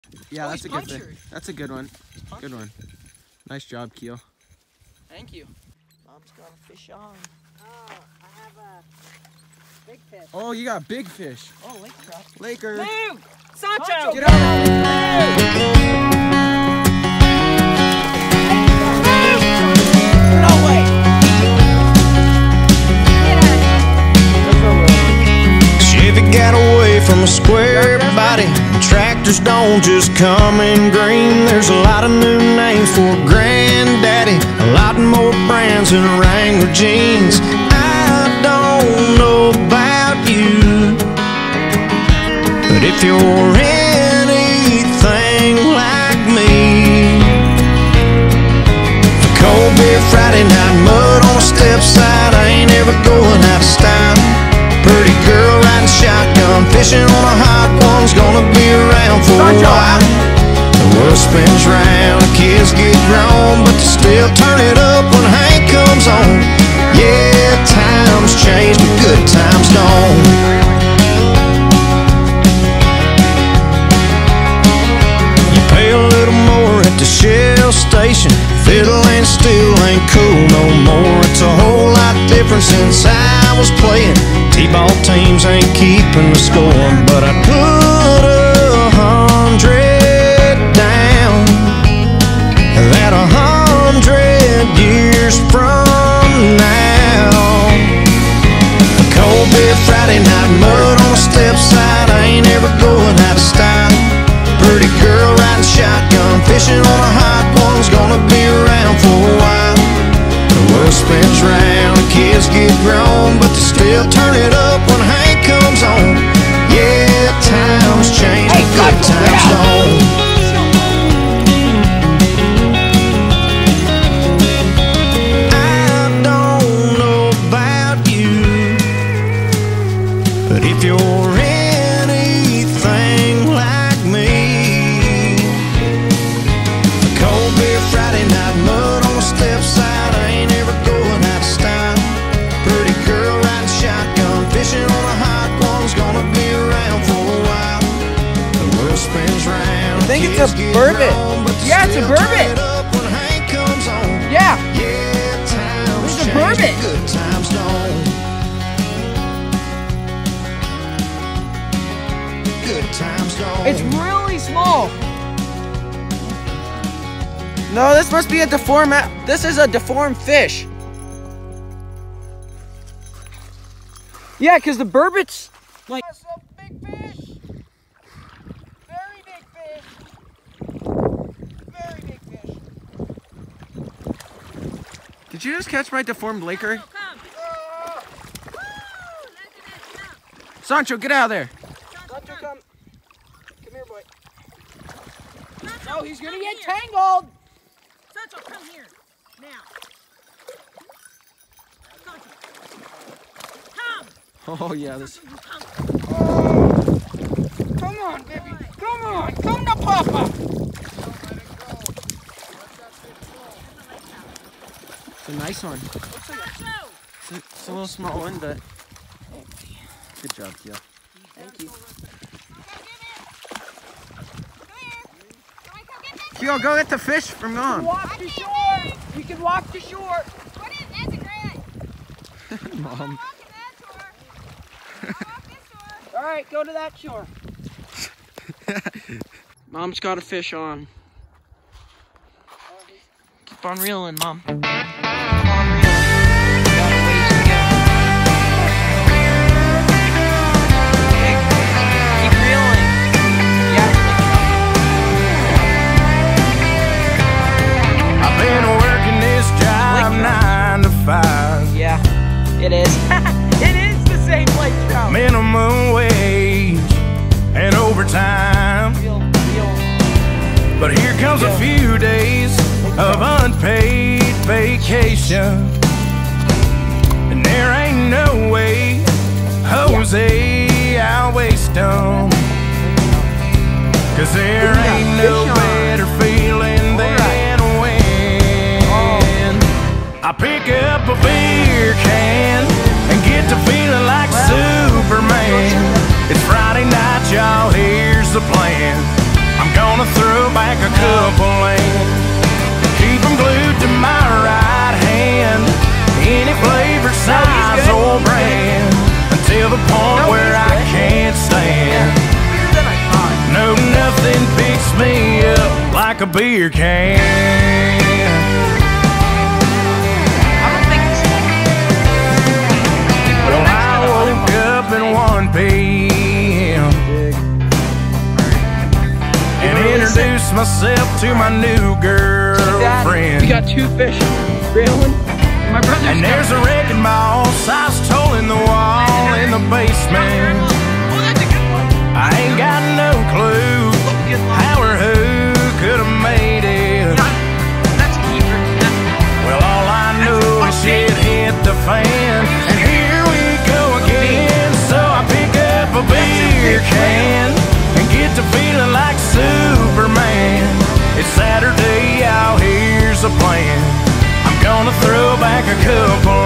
Yeah, that's a good thing. That's a good one. Good one. Nice job, Keel. Thank you. Mom's got a fish on. Oh, I have a big fish. Oh, you got big fish. Oh, lake trout. Laker. Move! Sancho! Get out! No way! Chevy got away from a square body. Tractors don't just come in green. There's a lot of new names for granddaddy, a lot more brands than Wrangler jeans. I don't know about you, but if you're anything like me, a cold beer Friday night, mud on a step side, I ain't ever going out of style. Pretty girl riding shotgun, fishing on a hot one's gonna be around for a while. The world spins round, the kids get grown, but they still turn it up when Hank comes on. Yeah, times change, but good times don't. You pay a little more at the Shell station, fiddle and steel ain't cool no more. It's a whole lot different since I was playing. T-ball teams ain't keeping the score, but I put 100 down that 100 years from now, a cold beer Friday night, mud on a step side, I ain't ever going out of style. Pretty girl riding shotgun, fishing on a hot one's gonna be around for a while. The world spins round, the kids get grown, but they still turn it up when Hank comes on. Yeah, times change, but good times don't. I don't know about you, but if you're anything like me, a cold beer Friday night, mud on a step side, I ain't ever going out of style. Pretty girl riding shotgun, fishing on a hot one's gonna be around for a while. The world spins round. I think it's a burbot. Yeah, it's a burbot. Yeah. Yeah, times It's a change, burbot. but good times don't. Good times don't. It's really small. No, this must be a deformed. This is a deformed fish. Yeah, because the burbot's like. That's a big fish. Very big fish. Very big fish. Did you just catch my deformed Laker? Come. Oh, Woo! Look at that jump. Sancho, get out of there. Sancho, come. Come here, boy. Sancho, Oh, he's gonna come get here. tangled. Sancho, come here. Now. Sancho. Come. Oh yeah, this. Sancho, you come. Come on, baby. Come on. Come to Papa. It's a nice one. Sancho. It's a little small one, but good job, Keel. Thank you. Keel, go get the fish from gone. Walk to shore. You can walk to shore. What is that's a great. Mom. All right, go to that shore. Mom's got a fish on. Keep on reeling, Mom. Keep on reeling. We got a ways to go. Okay, keep reeling. Yeah. I've been working this job 9 to 5. Yeah, it is. It is the same lake trout. Minimum wage and overtime. Reel. But here comes a few days of unpaid vacation, and there ain't no way, Jose, I'll waste them. 'Cause there ain't no better feeling than when I pick up a beer can and get to feeling like Superman. It's Friday night, y'all, here's the plan. I'm gonna back a couple lanes. Keep them glued to my right hand, any flavor, size, or brand, until the point where I can't stand. No, nothing picks me up like a beer can. Well, I woke up at 1 p.m. and introduced myself to my new girlfriend. We got 2 fish. Reeling. My brother's And there's a wrecking ball, size hole in the wall in the basement. Oh, that's a good one. I ain't got no clue how or who could have made it. That's a keeper. Well, all I know is shit hit the fan, and here we go again. So I pick up a beer can and get to feeling like Superman. It's Saturday out, here's a plan. I'm gonna throw back a couple